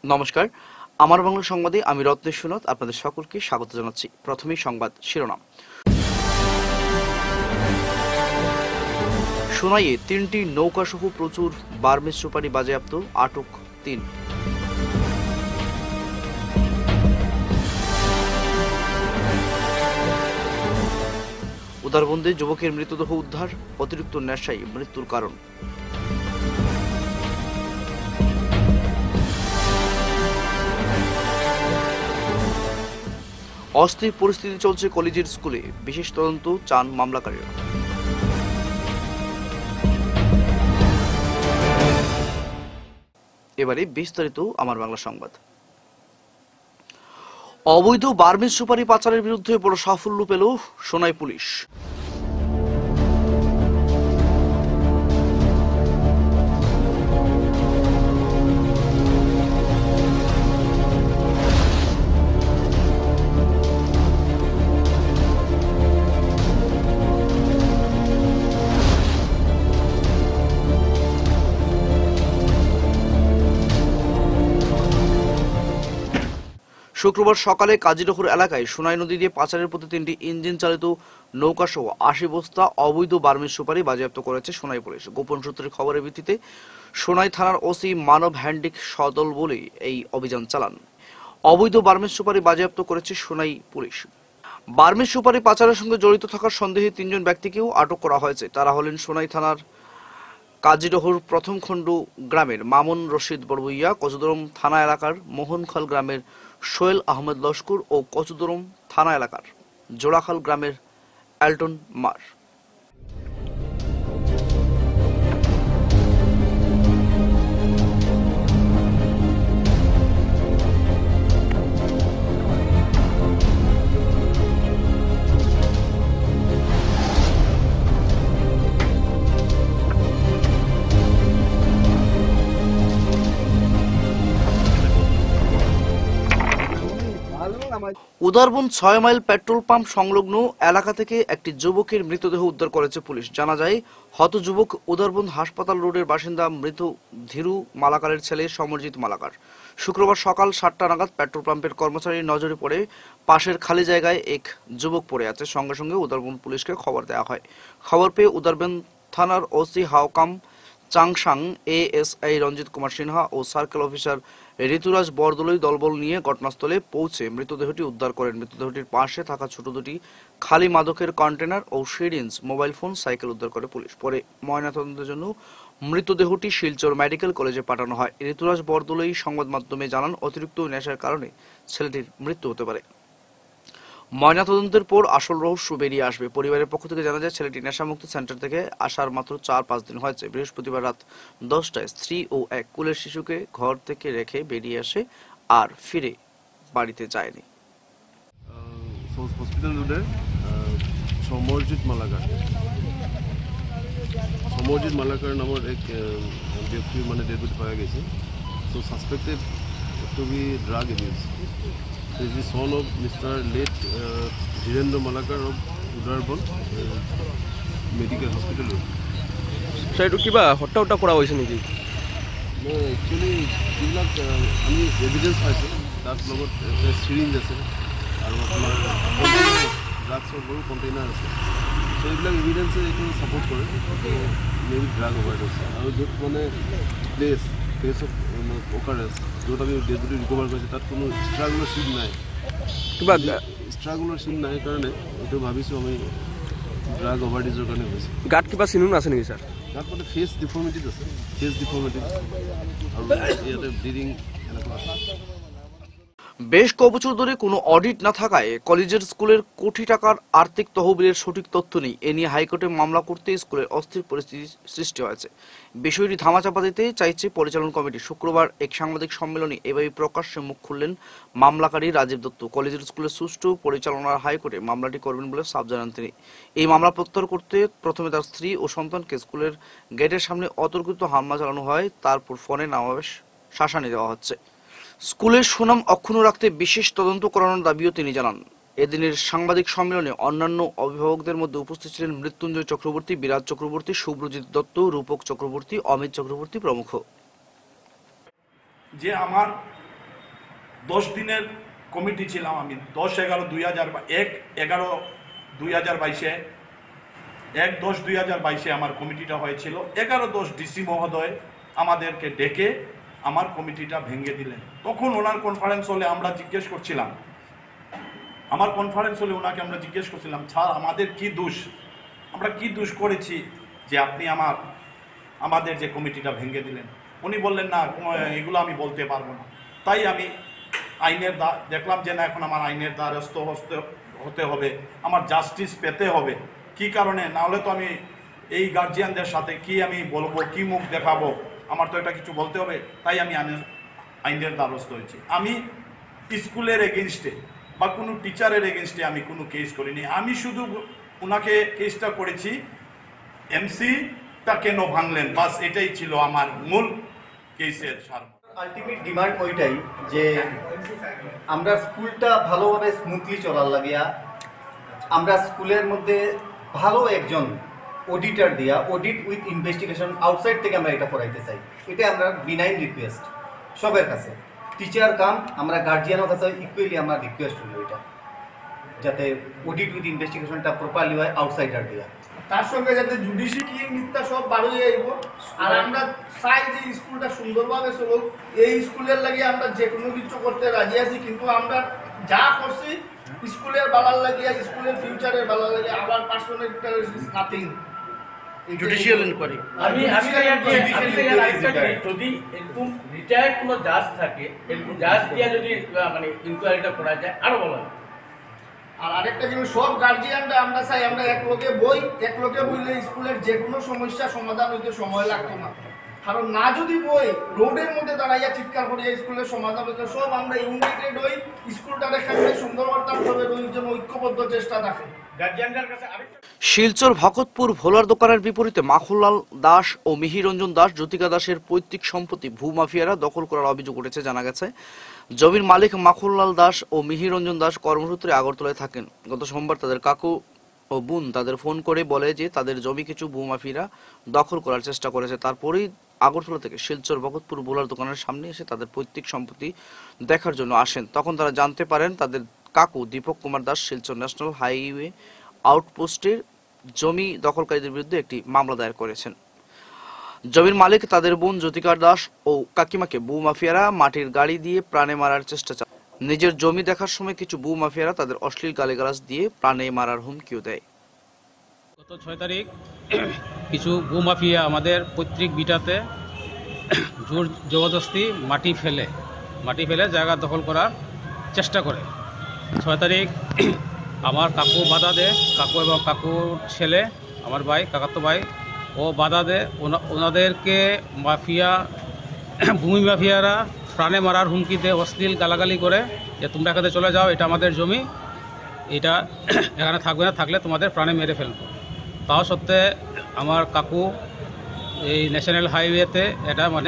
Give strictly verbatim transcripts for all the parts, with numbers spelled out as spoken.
নমস্কার, আমার বাংলা সংবাদে আমি রত্নেশ সুনাথ আপনাদের সকলকে স্বাগত জানাচ্ছি। প্রথমেই সংবাদ শিরোনাম। সোনাইয়ে তিনটি নৌকাসহ প্রচুর বার্মিজ সুপারি বাজেয়াপ্ত, আটক তিন। উদারবন্দে যুবকের মৃতদেহ উদ্ধার, অতিরিক্ত নেশায় মৃত্যুর কারণ। অস্থির পরিস্থিতি চলছে কলেজের স্কুলে, বিশেষ তদন্ত চান মামলাকারীরা। এবারে বিস্তারিত আমার বাংলা সংবাদ। অবৈধ বার্মিজ সুপারি পাচারের বিরুদ্ধে বড় সাফল্য পেল সোনাই পুলিশ। শুক্রবার সকালে কাজিডহর এলাকায় সোনাই নদী দিয়ে পাচারের পথে তিনটি ইঞ্জিন চালিত নৌকাসহ আশি বস্তা অবৈধ বার্মিজ সুপারি বাজেয়াপ্ত করেছে সোনাই পুলিশ। গোপন সূত্রের খবরের ভিত্তিতে সোনাই থানার ওসি মানব হ্যান্ডিক সদল বলে এই অভিযান চালান। অবৈধ বার্মিজ সুপারি বাজেয়াপ্ত করেছে সোনাই পুলিশ। বার্মিজ সুপারি পাচারের সঙ্গে জড়িত থাকার সন্দেহে তিনজন ব্যক্তিকেও আটক করা হয়েছে। তারা হলেন সোনাই থানার কাজিডহর প্রথম খণ্ড গ্রামের মামুন রশিদ বড়বুইয়া, কচুদরম থানা এলাকার মোহনখাল গ্রামের সোহেল আহমেদ লস্কর ও কচুদরম থানা এলাকার জোড়াখাল গ্রামের এলটন মার। উদারবন ছয় মাইল পেট্রোল পাম্প সংলগ্ন এলাকা থেকে একটি যুবকের মৃতদেহ উদ্ধার করেছে পুলিশ। জানা যায়, হত যুবক উদারবন হাসপাতাল রোডের বাসিন্দা মৃত ধীরু মালাকারের ছেলে সমরজিৎ মালাকার। শুক্রবার সকাল সাতটা নাগাদ পেট্রোল পাম্পের কর্মচারীর নজরে পড়ে পাশের খালি জায়গায় এক যুবক পড়ে আছে। সঙ্গে সঙ্গে উদারবন পুলিশকে খবর দেওয়া হয়। খবর পেয়ে উদারবন থানার ওসি হাওকাম চাংসাং, এএসআই রঞ্জিত কুমার সিনহা ও সার্কেল অফিসার ঋতুরাজ বরদলৈ দলবল নিয়ে ঘটনাস্থলে পৌঁছে মৃতদেহটি উদ্ধার করেন। মৃতদেহটির পাশে থাকা ছোট দুটি খালি মাদকের কন্টেনার ও সিরিঞ্জ, মোবাইল ফোন, সাইকেল উদ্ধার করে পুলিশ। পরে ময়নাতদন্তের জন্য মৃতদেহটি শিলচর মেডিকেল কলেজে পাঠানো হয়। ঋতুরাজ বরদলৈ সংবাদ মাধ্যমে জানান, অতিরিক্ত নেশার কারণে ছেলেটির মৃত্যু হতে পারে। ময়নাতদন্তের পর আসল রহস্য বেরিয়ে আসবে। পরিবারের পক্ষ থেকে জানা যায়, ছেলেটি নেশামুক্ত সেন্টার থেকে আসার মাত্র চার পাঁচ দিন হয়েছে। বৃহস্পতিবার রাত দশটায় স্ত্রী ও এক কুলের শিশুকে ঘর থেকে রেখে বেরিয়ে আসে, আর ফিরে বাড়িতে যায়নি। হসপিটাল রোডে সমরজিৎ মালাকার সমরজিৎ মালাকার নামের এক ব্যক্তি মানে ডেড বডি পাওয়া গেছে। So suspected to be drug abuse. He is the son of Mister late uh, Dhirendra Malakar of Udarbon uh, Medical Hospital. Sir, এইটো কিবা হত্যা হত্যা কৰা হৈছে নেকি? No, actually যিবিলাক আমি এভিডেন্স পাইছোঁ তাত লগত চিৰিঞ্জ আছে আৰু আপোনাৰ ড্ৰাগছৰ বহু কণ্টেইনাৰ আছে। চ' এইবিলাক এভিডেন্সে এইটো ছাপোৰ্ট কৰে মেবি ড্ৰাগ অভাৰড'জ। আৰু য'ত মানে প্লেচ প্লেচ অফ অকাৰেঞ্চ য'ত আমি ডেড বডি ৰিকভাৰ কৰিছোঁ তাত কোনো ষ্ট্ৰাগুলাৰ চিন নাই। কিবা ষ্ট্ৰাগুলাৰ চিন নাই কাৰণে এইটো ভাবিছোঁ আমি ড্ৰাগ অভাৰড'জৰ কাৰণে হৈছে। গাত কিবা চিনো আছে নেকি ছাৰ? গাত মানে ফেচ ডিফৰ্মিটিজ আছে, ফেচ ডিফৰ্মিটিজ আৰু ইয়াতে ব্লিডিং এনেকুৱা আছে। বেশ কবছর ধরে কোনো অডিট না থাকায় কলেজের স্কুলের কোটি টাকার আর্থিক তহবিলের সঠিক তথ্য নেই। এ নিয়ে হাইকোর্টে মামলা করতে স্কুলের অস্থির পরিস্থিতি সৃষ্টি হয়েছে। বিষয়টি ধামাচাপা দিতে চাইছে পরিচালন কমিটি। শুক্রবার এক সাংবাদিক সম্মেলনে এভাবে প্রকাশ্যে মুখ খুললেন মামলাকারী রাজীব দত্ত। কলেজের স্কুলের সুষ্ঠু পরিচালনার হাইকোর্টে মামলাটি করবেন বলে সাফ জানান তিনি। এই মামলা প্রত্যাহার করতে প্রথমে তার স্ত্রী ও সন্তানকে স্কুলের গেটের সামনে অতর্কিত হামলা চালানো হয়, তারপর ফোনে নামাবেশ শাসানি দেওয়া হচ্ছে। স্কুলের সুনাম অক্ষুণ্ণ রাখতে বিশেষ তদন্ত করানোর দাবিও তিনি জানান। এদিনের সাংবাদিক সম্মেলনে অন্যান্য অভিভাবকদের মধ্যে উপস্থিত ছিলেন মৃত্যুঞ্জয় চক্রবর্তী, বিরাজ চক্রবর্তী, শুভ্রজিৎ দত্ত, রূপক চক্রবর্তী, অমিত চক্রবর্তী প্রমুখ। যে আমার দশ দিনের কমিটি ছিলাম আমি, দশ এগারো দুই হাজার এক এগারো দুই হাজার বাইশে এক দশ দুই হাজার বাইশে আমার কমিটিটা হয়েছিল। এগারো দশ ডিসি মহোদয় আমাদেরকে ডেকে আমার কমিটিটা ভেঙে দিলেন। তখন ওনার কনফারেন্স হলে আমরা জিজ্ঞেস করছিলাম, আমার কনফারেন্স হলে ওনাকে আমরা জিজ্ঞেস করছিলাম, স্যার আমাদের কি দোষ, আমরা কি দোষ করেছি যে আপনি আমার আমাদের যে কমিটিটা ভেঙে দিলেন? উনি বললেন না, এগুলো আমি বলতে পারবো না। তাই আমি আইনের দ্বার দেখলাম যে না, এখন আমার আইনের দ্বারস্থ হতে হতে হবে, আমার জাস্টিস পেতে হবে। কি কারণে? না হলে তো আমি এই গার্জিয়ানদের সাথে কি আমি বলবো, কি মুখ দেখাবো, আমার তো এটা কিছু বলতে হবে। তাই আমি আইনের দ্বারস্থ হয়েছি। আমি স্কুলের এগেনস্টে বা কোনো টিচারের এগেনস্টে আমি কোনো কেস করিনি। আমি শুধু ওনাকে কেসটা করেছি এমসিটা কেন ভাঙলেন, বাস এটাই ছিল আমার মূল কেসের সার। আলটিমেট ডিমান্ড ওইটাই যে আমরা স্কুলটা ভালোভাবে স্মুথলি চলার লাগিয়া আমরা স্কুলের মধ্যে ভালো একজন অডিটর দিয়া অডিট উইথ ইনভেস্টিগেশন আউটসাইড থেকে আমরা এটা করাইতে চাই। এটা আমরা বিনাইন রিকোয়েস্ট সবার কাছে, টিচার কাম আমরা গার্জিয়ানের কাছে ইকুয়ালি আমরা রিকোয়েস্ট করি এটা, যাতে অডিট উইথ ইনভেস্টিগেশনটা প্রপারলি হয় আউটসাইডার দিয়া। তার সঙ্গে যাতে জুডিশিয়াল ক্লিন মিথ্যা সব বার হয়ে যাইব। আর আমরা চাই যে স্কুলটা সুন্দরভাবে চলুক। এই স্কুলের লাগে আমরা যে কোনো কিছু করতে রাজি আছি, কিন্তু আমরা যা করছি স্কুলের বালার লাগিয়া, স্কুলের ফিউচারের বালার লাগে, আবার পার্সোনাল নাথিং। জুডিশিয়াল ইনকোয়ারি আমি আমি যদি এরকম রিটায়ার্ড কোনো জাজ থাকে, এরকম জাজ দিয়ে যদি মানে ইনকোয়ারিটা করা যায় আরো ভালো হয়। আর আরেকটা জিনিস, সব গার্জিয়ানরা আমরা চাই আমরা এক লোকে বই এক লোকে বইলে স্কুলের যে কোনো সমস্যা সমাধান হইতে সময় লাগতো না। কারণ না যদি বই রোডের মধ্যে দাঁড়াইয়া চিৎকার করিয়া স্কুলের সমাধান হইতে, সব আমরা ইউনাইটেড হই স্কুলটারে কেমন সুন্দর করতাম, সবের ওই জন্য ঐক্যবদ্ধ চেষ্টা থাকে গার্জিয়ানদের কাছে। আরেকটা শিলচর ভকতপুর ভোলার দোকানের বিপরীতে মাখনলাল দাস ও মিহিরঞ্জন দাস জ্যোতিকা দাসের পৈতৃক সম্পত্তি ভূমাফিয়ারা দখল করার অভিযোগ উঠেছে। জানা গেছে জমির মালিক মাখনলাল দাস ও মিহিরঞ্জন দাস কর্মসূত্রে আগরতলায় থাকেন। গত সোমবার তাদের কাকু ও বোন তাদের ফোন করে বলে যে তাদের জমি কিছু ভূমাফিয়ারা দখল করার চেষ্টা করেছে। তারপরেই আগরতলা থেকে শিলচর ভকতপুর ভোলার দোকানের সামনে এসে তাদের পৈতৃক সম্পত্তি দেখার জন্য আসেন। তখন তারা জানতে পারেন তাদের কাকু দীপক কুমার দাস শিলচর ন্যাশনাল হাইওয়ে আউটপোস্টের জমি দখলকারীদের বিরুদ্ধে একটি মামলা দায়ের করেছেন। জমির মালিক তাদের বোন জ্যোতিকা দাস ও কাকিমাকে ভূমাফিয়ারা মাটির গাড়ি দিয়ে প্রাণে মারার চেষ্টা চালায়। নিজের জমি দেখার সময় কিছু ভূমাফিয়ারা তাদের অশ্লীল গালিগালাজ দিয়ে প্রাণে মারার হুমকিও দেয়। গত ছয় তারিখ কিছু ভূমাফিয়া আমাদের পৈতৃক বিটাতে জোর জবরদস্তি মাটি ফেলে মাটি ফেলে জায়গা দখল করার চেষ্টা করে। ছয় তারিখ আমার কাকু বাধা দেয়, কাকু এবং কাকুর ছেলে আমার ভাই কাকাতো ভাই ও বাধা দেয়। ওনাদেরকে মাফিয়া ভূমি মাফিয়ারা প্রাণে মারার হুমকি দেয়, অশ্লীল গালাগালি করে যে তোমরা এখানে চলে যাও, এটা আমাদের জমি, এটা এখানে থাকবে না, থাকলে তোমাদের প্রাণে মেরে ফেলবো। তাও সত্ত্বে আমার কাকু এই ন্যাশনাল হাইওয়েতে এটা মানে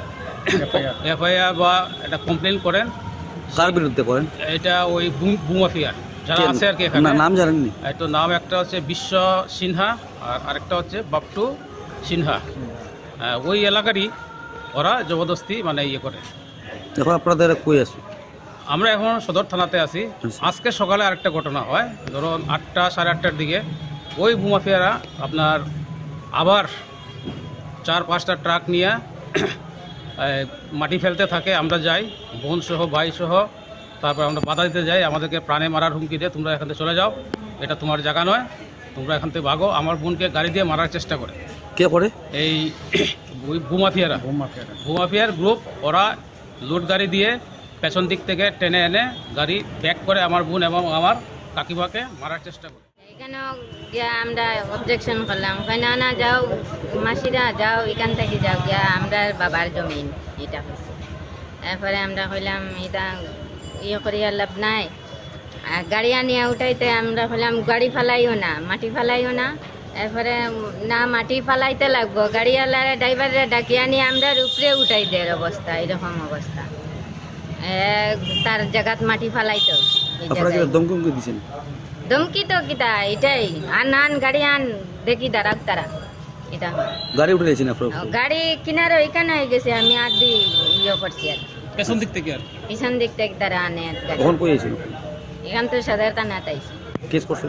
এফআইআর বা এটা কমপ্লেন করেন। কার বিরুদ্ধে করেন? এটা ওই ভূমাফিয়া যারা আছে আর কি এখানে। নাম জানেননি? তো নাম একটা হচ্ছে বিশ্ব সিনহা আর আরেকটা হচ্ছে বাপটু সিনহা। ওই এলাকারই ওরা জবরদস্তি মানে ইয়ে করে। এখন আপনাদের কই আছে? আমরা এখন সদর থানাতে আছি। আজকে সকালে আরেকটা ঘটনা হয়, ধরুন আটটা সাড়ে আটটার দিকে ওই ভূমাফিয়ারা আপনার আবার চার পাঁচটা ট্রাক নিয়ে মাটি ফেলতে থাকে। আমরা যাই বোন সহ ভাই সহ, তারপর আমরা বাধা দিতে যাই, আমাদেরকে প্রাণে মারার হুমকি দিয়ে তোমরা এখান থেকে চলে যাও, এটা তোমার জায়গা নয়, তোমরা এখান থেকে ভাগো। আমার বোনকে গাড়ি দিয়ে মারার চেষ্টা করে। কে করে? এই ভূমাফিয়ারা ভূমাফিয়ার গ্রুপ। ওরা লুট গাড়ি দিয়ে পেছন দিক থেকে টেনে এনে গাড়ি ব্যাক করে আমার বোন এবং আমার কাকিমাকে মারার চেষ্টা করে। এখানে গিয়া আমরা অবজেকশন করলাম, কেন না যাও মাসিরা যাও, এখান থেকে যাও, গিয়া আমরা বাবার জমিন এটা হয়েছে। তারপরে আমরা কইলাম এটা ইয়ে করিয়া লাভ নাই, আর গাড়ি আনিয়া উঠাইতে আমরা হলাম গাড়ি ফালাইও না, মাটি ফালাইও না। এরপরে না মাটি ফালাইতে লাগবো, গাড়িওয়ালারে ড্রাইভারে ডাকিয়ে আনি আমরা উপরে উঠাই দেওয়ার অবস্থা, এরকম অবস্থা। তার জায়গাত মাটি ফালাইতো। ধমকি তো কিতা এটাই, আন আন গাড়ি আন, দেখি দাঁড়াক তারা। এটা গাড়ি উঠে গেছি না, গাড়ি কিনারে ওইখানে হয়ে গেছে, আমি আর দি ইয়ে করছি আর পেছন দিক থেকে আর পিছন দিক থেকে তারা আনে গাড়ি। কখন কই আইছিল এখান তো সাধারণ থানাতে আইছে। কেস করছেন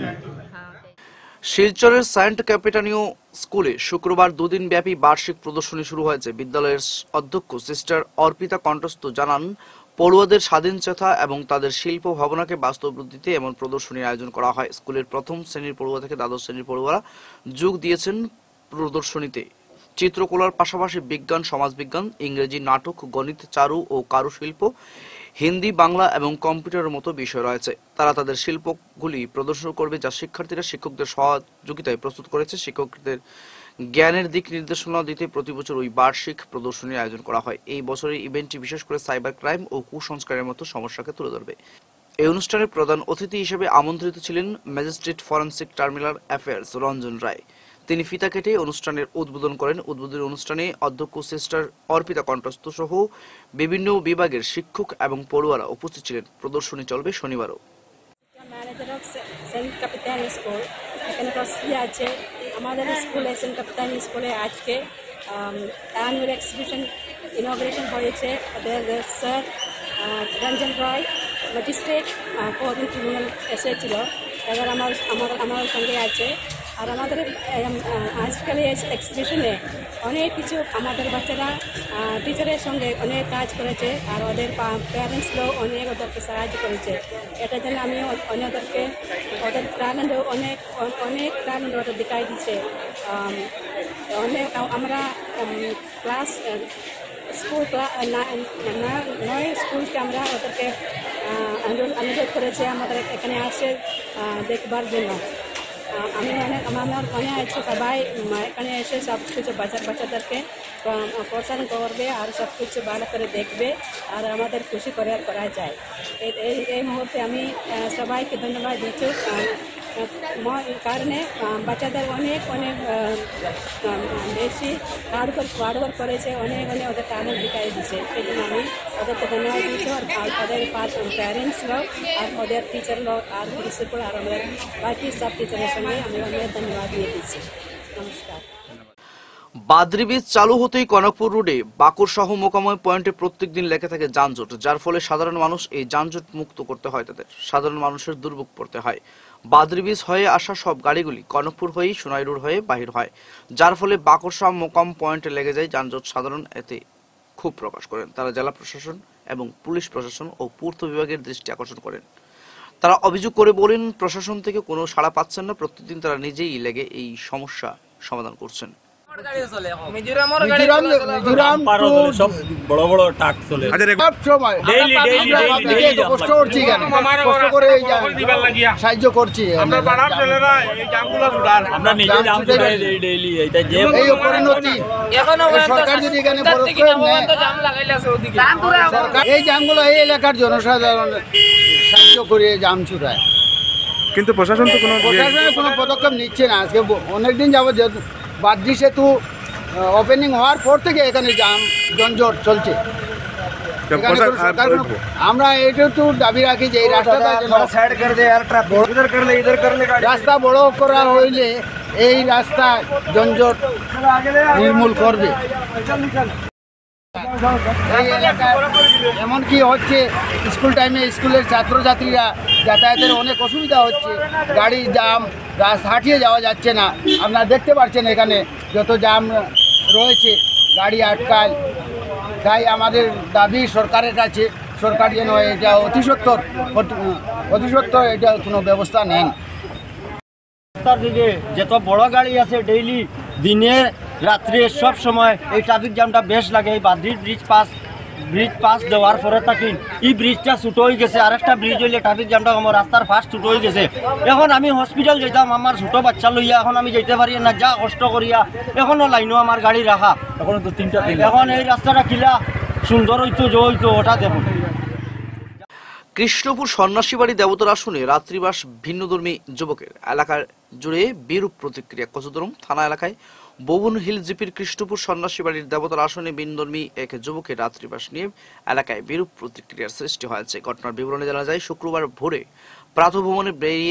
শিলচরের সেন্ট ক্যাপিটানীয় স্কুলে শুক্রবার দুদিন ব্যাপী বার্ষিক প্রদর্শনী শুরু হয়েছে। বিদ্যালয়ের অধ্যক্ষ সিস্টার অর্পিতা কণ্ঠস্থ জানান, পড়ুয়াদের স্বাধীন চেতা এবং তাদের শিল্প ভাবনাকে বাস্তব রূপ দিতে এমন প্রদর্শনীর আয়োজন করা হয়। স্কুলের প্রথম শ্রেণীর পড়ুয়া থেকে দ্বাদশ শ্রেণীর পড়ুয়ারা যোগ দিয়েছেন প্রদর্শনীতে। চিত্রকলার পাশাপাশি বিজ্ঞান, সমাজবিজ্ঞান, ইংরেজি, নাটক, গণিত, চারু ও কারুশিল্প, হিন্দি, বাংলা এবং কম্পিউটারের মতো বিষয় রয়েছে। তারা তাদের শিল্পগুলি প্রদর্শন করবে, যা শিক্ষার্থীরা শিক্ষকদের সহযোগিতায় প্রস্তুত করেছে। শিক্ষকদের জ্ঞানের দিক নির্দেশনা দিতে প্রতি বছর ওই বার্ষিক প্রদর্শনীর আয়োজন করা হয়। এই বছরের ইভেন্টটি বিশেষ করে সাইবার ক্রাইম ও কুসংস্কারের মতো সমস্যাকে তুলে ধরবে। এই অনুষ্ঠানে প্রধান অতিথি হিসেবে আমন্ত্রিত ছিলেন magistrate forensic terminal affairs Ranjan Roy. তিনি ফিতা কেটে অনুষ্ঠানের উদ্বোধন করেন। উদ্বোধনী অনুষ্ঠানে অধ্যক্ষ সিস্টার অর্পিতা কণ্ঠস্থ সহ বিভিন্ন বিভাগের শিক্ষক এবং পড়ুয়ারা উপস্থিত ছিলেন। প্রদর্শনী চলবে শনিবারও। Manager of Saint Capitanio school এখানে প্রস্তুতি আছে। আমাদের স্কুলে সেন্ট ক্যাপিটান স্কুলে আজকে অ্যানুয়াল এক্সিবিশন ইনগ্রেশন হয়েছে। ওদের sir Ranjan Roy magistrate coordinate tribunal এসেছিল, এবার আমার আমার আমার সঙ্গে আছে। আর আমাদের আজকাল এই এক্সিবিশনে অনেক কিছু আমাদের বাচ্চারা টিচারের সঙ্গে অনেক কাজ করেছে, আর ওদের প্যারেন্টসরাও অনেক ওদেরকে সাহায্য করেছে। এটার জন্য আমি অন্যদেরকে ওদের ট্যালেন্ট অনেক অনেক ট্যালেন্ট ওদের দেখাই দিচ্ছে। অনেক আমরা ক্লাস স্কুল নয় স্কুলকে আমরা ওদেরকে অনুরোধ করেছি আমাদের এখানে আসে দেখবার জন্য। আমি অনেক আমার মনে আছে সবাই এখানে এসে সব কিছু বাচ্চা বাচ্চাদেরকে প্রচার করবে আর সব কিছু ভালো করে দেখবে আর আমাদের খুশি করে করা যায়। এই এই মুহূর্তে আমি সবাইকে ধন্যবাদ দিচ্ছি, কারণে বাচ্চাদের অনেক অনেক বেশি হার্ডওয়ার্ক হার্ডওয়ার্ক করেছে, অনেক অনেক ওদের ট্যালেন্ট দেখাই দিচ্ছে। সেই জন্য আমি ওদেরকে ধন্যবাদ দিচ্ছি। আর ওদের প্যারেন্টসরাও আর ওদের টিচাররাও আর প্রিন্সিপাল আর আমাদের বাকি সব টিচারের সঙ্গে আমি অনেক ধন্যবাদ দিয়ে দিচ্ছি। নমস্কার। বাদরি ব্রিজ চালু হতেই কনকপুর রোডে বাকুরসহ মোকাময় পয়েন্টে প্রত্যেক দিন লেগে থাকে যানজট, যার ফলে সাধারণ মানুষ এই যানজট মুক্ত করতে হয় তাদের। সাধারণ মানুষের দুর্ভোগ পড়তে হয়। বাদরি ব্রিজ হয়ে আসা সব গাড়িগুলি কনকপুর হয়েই সোনাই রোড হয়ে বাহির হয়, যার ফলে বাকুরসহ মোকাম পয়েন্টে লেগে যায় যানজট। সাধারণ এতে ক্ষোভ প্রকাশ করেন। তারা জেলা প্রশাসন এবং পুলিশ প্রশাসন ও পূর্ত বিভাগের দৃষ্টি আকর্ষণ করেন। তারা অভিযোগ করে বলেন, প্রশাসন থেকে কোনো সাড়া পাচ্ছেন না। প্রতিদিন তারা নিজেই লেগে এই সমস্যা সমাধান করছেন। বড় বড় ট্রাক চলে সাহায্য করছি। সরকার যদি এখানে এই জামগুলো এই এলাকার জনসাধারণ সাহায্য করে জাম ছুটায়, কিন্তু প্রশাসন তো কোনো প্রশাসনের কোনো পদক্ষেপ নিচ্ছে না। আজকে অনেকদিন যাবত বাদরি সেতু ওপেনিং হওয়ার পর থেকে এখানে জাম যানজট চলছে। আমরা এইটুকু দাবি রাখি যে এই রাস্তাটা রাস্তা বড় করা হইলে এই রাস্তা যানজট নির্মূল করবে। এই এলাকায় এমনকি হচ্ছে স্কুল টাইমে স্কুলের ছাত্রছাত্রীরা যাতায়াতের অনেক অসুবিধা হচ্ছে, গাড়ি জাম, রাস্তা হাঁটিয়ে যাওয়া যাচ্ছে না। আপনারা দেখতে পাচ্ছেন এখানে যত জাম রয়েছে, গাড়ি আটকায়। তাই আমাদের দাবি সরকারের কাছে, সরকার যেন এটা অতি সত্বর অতি সত্বর এটা কোনো ব্যবস্থা নেন। রাস্তার দিকে যত বড় গাড়ি আছে ডেইলি দিনে রাত্রে সব সময় এই ট্রাফিক জ্যামটা বেশ লাগে। এই Badri bridge pass bridge pass দেওয়ার পরে থাকি এই ব্রিজটা ছুটো হয়ে গেছে, আরেকটা ব্রিজ হইলে ট্রাফিক জ্যামটা আমার রাস্তার ফার্স্ট ছুটো হয়ে গেছে। এখন আমি হসপিটাল যেতাম আমার ছোটো বাচ্চা লইয়া, এখন আমি যেতে পারি না, যা কষ্ট করিয়া। এখনও লাইনও আমার গাড়ি রাখা, এখন তো তিনটা এখন এই রাস্তাটা কিলা সুন্দর হইতো জো হইতো ওটা দেখুন। কৃষ্ণপুর সন্ন্যাসীবাড়ি দেবতার আসনে রাত্রিবাস ভিন্নধর্মী যুবকের এলাকার জুড়ে বিরূপ প্রতিক্রিয়া। কচুদরম থানা এলাকায় ববুন হিল জিপির কৃষ্ণপুর সন্ন্যাসীবাড়ির দেবতার আসনে ভিন্নধর্মী এক যুবকের রাত্রিবাস নিয়ে এলাকায় বিরূপ প্রতিক্রিয়ার সৃষ্টি হয়েছে। ঘটনার বিবরণে জানা যায়, শুক্রবার ভোরে প্রাতঃভ্রমণে বেরিয়ে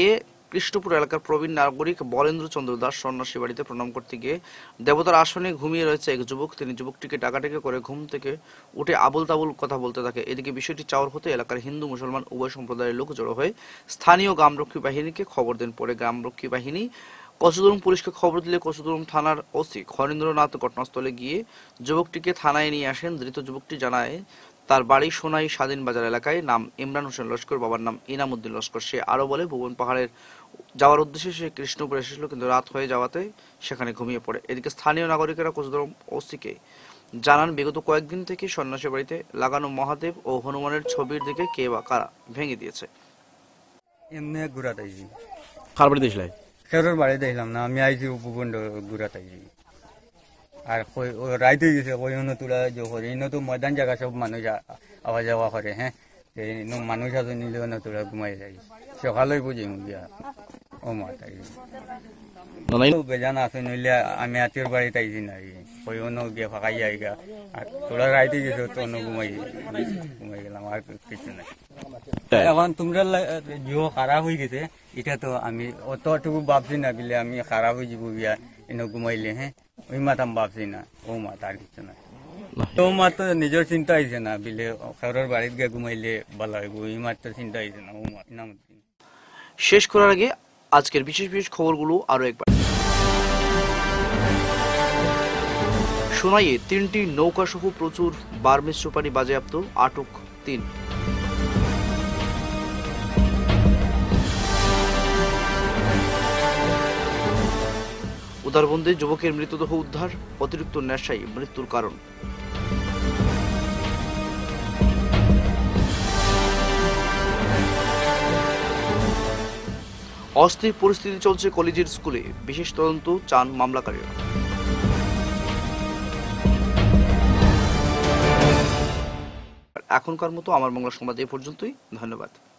কৃষ্ণপুর এলাকার প্রবীণ নাগরিক বরেন্দ্র চন্দ্র দাস সন্ন্যাসী বাড়িতে প্রণাম করতে গিয়ে দেবতার আসনে ঘুমিয়ে রয়েছে এক যুবক। তিনি যুবকটিকে ডাকাডাকি করে ঘুম থেকে উঠে আবুল তাবুল কথা বলতে থাকে। এদিকে বিষয়টি চাওয়ার হতে এলাকার হিন্দু মুসলমান উভয় সম্প্রদায়ের লোক জড়ো হয়ে স্থানীয় গ্রামরক্ষী বাহিনীকে খবর দেন। পরে গ্রামরক্ষী বাহিনী কচুদরম পুলিশকে খবর দিলে কচুদরম থানার ওসি খরেন্দ্রনাথ ঘটনাস্থলে গিয়ে যুবকটিকে থানায় নিয়ে আসেন। ধৃত যুবকটি জানায় তার বাড়ি সোনাই স্বাধীন বাজার এলাকায়, নাম ইমরান হোসেন লস্কর, বাবার নাম ইনামুদ্দিন লস্কর। সে আরো বলে ভুবন পাহাড়ের যাওয়ার উদ্দেশ্যে সে কৃষ্ণপুর এসেছিল, কিন্তু রাত হয়ে যাওয়াতে সেখানে ঘুমিয়ে পড়ে। এদিকে স্থানীয় নাগরিকেরা কচুদরম ওসিকে জানান বিগত কয়েকদিন থেকে সন্ন্যাসী বাড়িতে লাগানো মহাদেব ও হনুমানের ছবির দিকে কে বা কারা ভেঙে দিয়েছে। এমনি ঘুরাতে আইছি। কার বাড়িতে ছিলাই? খেরোর বাড়িতে দেখলাম না, আমি আইছি উপকুণ্ড ঘুরাতে আইছি। আর রাইত হয়ে গেছে, ওই অন্য তোলা যে করে ইনো তো ময়দান জায়গা সব মানুষ আওয়া যাওয়া করে। হ্যাঁ, মানুষ আছে নিলে না তোলা ঘুমাই যাই, সকালে বুঝি গিয়া ও মাতাই বেজান আছে, নইলে আমি আত্মীয়র বাড়িতে আইছি না, ওই অন্য গিয়ে ফাঁকাই আইগা। আর তোলা রাইতে গেছে তো অন্য ঘুমাই ঘুমাই গেলাম, আর কিছু নাই। এখন তোমরা জিও খারাপ হয়ে গেছে, এটা তো আমি অতটুকু ভাবছি না বিলে আমি খারাপ হয়ে যাব গিয়া এনে ঘুমাইলে। হ্যাঁ, ওই মাতাম ভাবছি না, ও মাত আর কিছু না। ও মাত তো নিজের চিন্তা হয়েছে না বিলে খাওয়ার বাড়িতে গিয়ে ঘুমাইলে ভালো হইব, ওই মাত তো চিন্তা হয়েছে না। ও মাত নাম শেষ করার আগে আজকের বিশেষ বিশেষ খবরগুলো আরো একবার। সোনাইয়ে তিনটি নৌকা সহ প্রচুর বার্মিজ সুপারি বাজেয়াপ্ত, আটক তিন। উদারবন্দে যুবকের মৃতদেহ উদ্ধার, অতিরিক্ত নেশাই মৃত্যুর কারণ। অস্থির পরিস্থিতি চলছে কলেজের স্কুলে, বিশেষ তদন্ত চান মামলাকারীরা। এখনকার মতো আমার বাংলা সংবাদ এ পর্যন্তই। ধন্যবাদ।